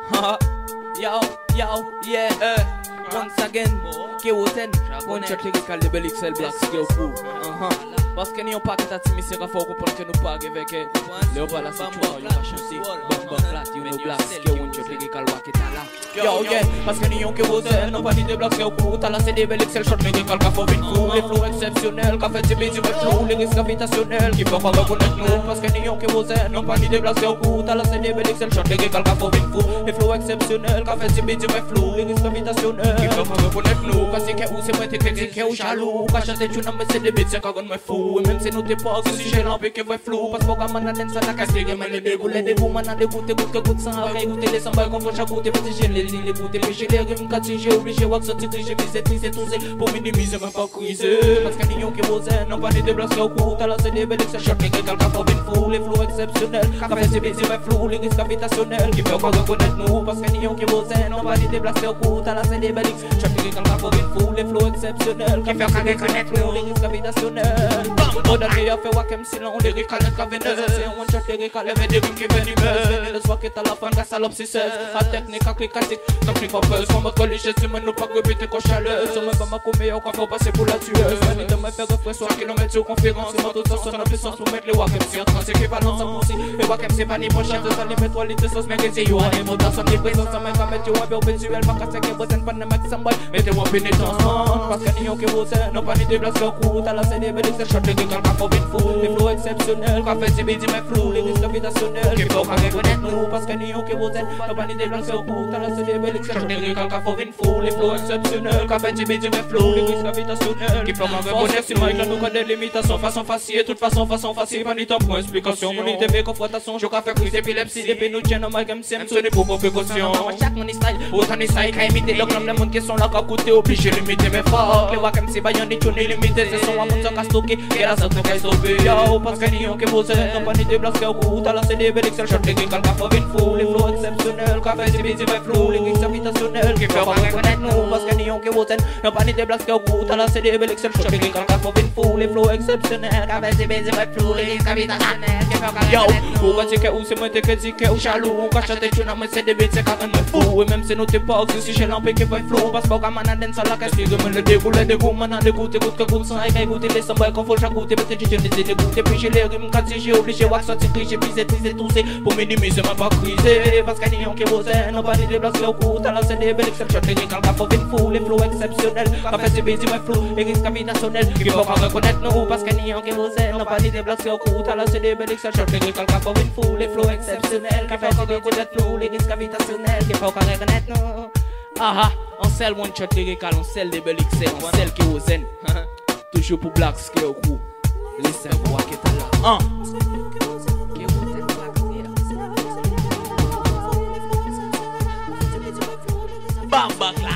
Yo, yeah. Once again, K.O.10, one shot lyrical de Bel XL Black Scale Crew. Parce que nous n'avons pas qu'à t'attimer, il faut comprendre que nous pas avec le roi la situation, il va chanter. Bam flat, you know Black Scale, one shot lyrical walk it là. Yo, yeah, parce que nous n'avons K.O.10, non pas ni de Black Scale Crew. T'as là, c'est des Bel XL shot lyrical qui font vite fou. Les flows exceptionnels, qui fait des bêtises flow, les risques gravitationnels, qui font qu'on reconnaître nous. Parce que nous n'avons K.O.10, non pas ni de Black Scale Crew. T'as là, c'est des Bel XL shot lyrical qui font vite fou. Les flows exceptionnels, qui fait des bêtises flow, les risques gravitationnels, qui font qu'on reconnaître nous. Parce que c'est moi, t'es critiqué ou jaloux. Quand j'entends tu n'as pas c'est des bêtises, quand on me fou. Et même si nous t'es pas, si j'ai l'envie que vous flou. Parce que quand on a dans ça, la casse, les gamins, les dégoulés, des bouts, maintenant, des gouttes, gouttes, sans arrêt, goûter les sambales, qu'on fait chaque goutte, parce que j'ai les lignes, les gouttes, péché, les rimes, quand j'ai obligé, wax, sortir, j'ai visé, tout c'est pour minimiser, même pas criser. Parce que nous qui vous aiment, non pas des déblasques au cou, t'as là, c'est des belles exceptions, mais quelqu'un qui a fait une fou, les flots exceptionnels, qui fait des bêtises, flou, les risques gravitationnels, qui fait qu'on reconnaître nous. Parce que nous qui vous aiment, non pas des déblasques au cou, t'as là, c'est des belles exceptions, mais quelqu'un qui a fait une fou, les flots exceptionnels, qui fait qu'on reconnaître nous, les risques gravitationnels. Bon, d'ailleurs, fait Wakem Silon, les rimes calent caveneuse, c'est un one shot, les rimes calent, des rimes qui venimeuses, le soir qui est à la fin, la salope, c'est 16, la technique, la clicatique, comme clic en peur, sans mode colligé, c'est moi, nous pas répéter qu'on chaleuse, sur même pas ma commée, on faut passer pour la tueuse, manie de me faire refrain, soit kilomètres sur conférence, c'est moi tout ça, son puissance pour mettre les Wakem sur trans, équivalent sans pourci, et Wakem c'est pas ni prochain, de ça, les métroides, sauce, mais que c'est you, les mots dans son présence, ça m'a qu'à mettre you, un visuel, pas qu'à séquer, vous êtes pas de max, ça m'boy, mettez-moi pénétrance, parce que nous qui vous aiment, non pas ni des blagues au cou, t'as la scène des belles exceptions, les rimes calent, faut vite fou, les flots exceptionnels, qu'a fait des bêtises, mais flou, les risques gravitationnels, qui faut qu'on reconnaître nous, parce que nous qui vous aiment, non pas ni des blagues au cou, t'as la scène des belles exceptions, les rimes calent, faut vite fou, les flots exceptionnels, qu'a fait des bêtises, mais flou, les risques gravitationnels, qui faut qu'on reconnaître si moi, nous connaît des limitations, façon facile, toute façon facile, pas ni temps pour explication, mon idée, confrontation, je qu'a fait crise épilepsie, et puis nous tiens dans ma gamme, c'est sonné pour précaution, chaque mon style, autant de style, qu'à imiter, donc le monde qui sont là, qu'à coûter, obligé de limiter mes forts, les Wakem c'est pas y'en est tourné limité, c'est son amour sans qu'à stocker, et la sorte qu'à stopper, yo, parce que nous qui vous aiment, non pas ni des blagues au cou, t'as là c'est des belles excel shot, les rimes calent, faut vite fou, les flows exceptionnels, qu'a fait des bêtises, mais flou, les risques gravitationnels, qui fait qu'on reconnaître nous, parce que nous qui vous aiment, non pas ni des blagues au cou, t'as là c'est des belles excel shot, les rimes calent, faut vite fou, les flows exceptionnels, qu'a fait des bêtises, mais flou, les risques gravitationnels, qui fait qu'on reconnaître nous. Yo, ou critiqué ou c'est moi t'es critiqué ou jaloux, ou quand chanter tu n'as mais c'est des bêtises, quand on me fou, et même si nous t'es pas, si j'ai l'empêche qui fait flou, parce que quand on a dans ça la casse, les gamins, le dégoulé, des goûts, maintenant des gouttes, sans arrêt, goûter les sambales, qu'on fait chaque goutte, parce que j'ai des gouttes, puis j'ai les rimes, quand j'ai obligé, wax, sortir, j'ai visé, tout c'est pour minimiser, même pas criser, parce que nous qui vous aiment, non pas ni des blagues au cou, t'as là c'est des belles exceptions, les rimes calent, faut vite fou, les flows exceptionnels, qu'a fait des bêtises, mais flou, les risques gravitationnels, qui faut qu'on reconnaître nous, parce que nous qui vous aiment, non pas ni des blagues au cou, t'as là c'est des belles exceptions, les rimes calent, faut vite fou, les flows exceptionnels, qui fait qu'on reconnaître nous, les risques gravitationnels, qui faut qu'on reconnaître nous. Ah, on sell one shot lyrical, on sell des belles XL, on sell qui vous aime, toujours pour Black Scale Crew, listen, walk it là. Bam, back